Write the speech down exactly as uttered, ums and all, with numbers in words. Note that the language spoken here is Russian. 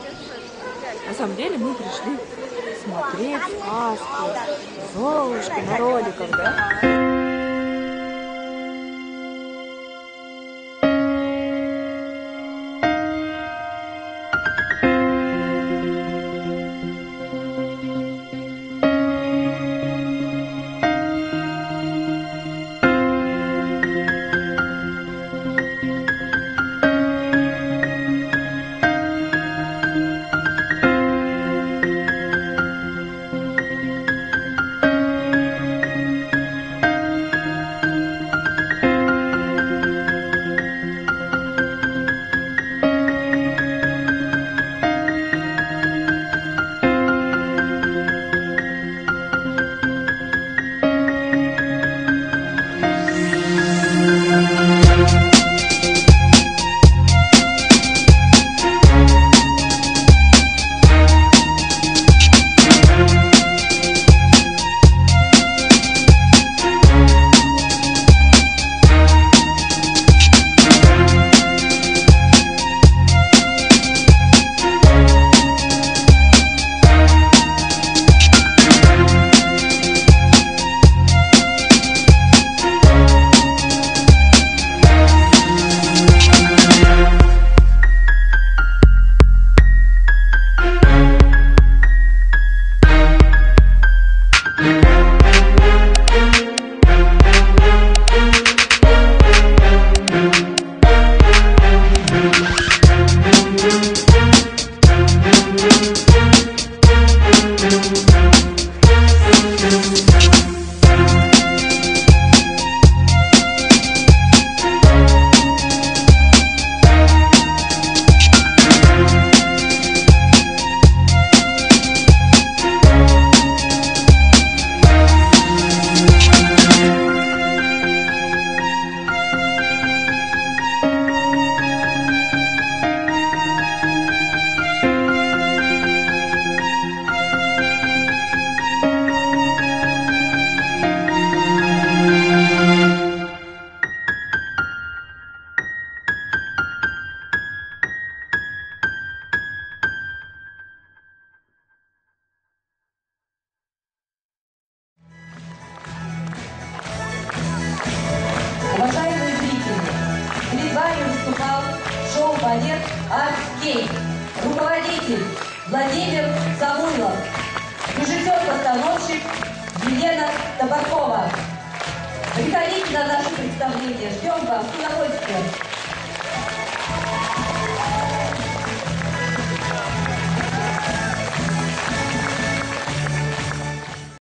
На самом деле мы пришли смотреть сказку «Золушка» на роликах, да? Уважаемые зрители, перед вами выступал шоу-балет «Арт-Кейт». Руководитель Владимир Самойлов. Режиссер-постановщик Елена Табакова. Приходите на наше представление. Ждем вас с удовольствием.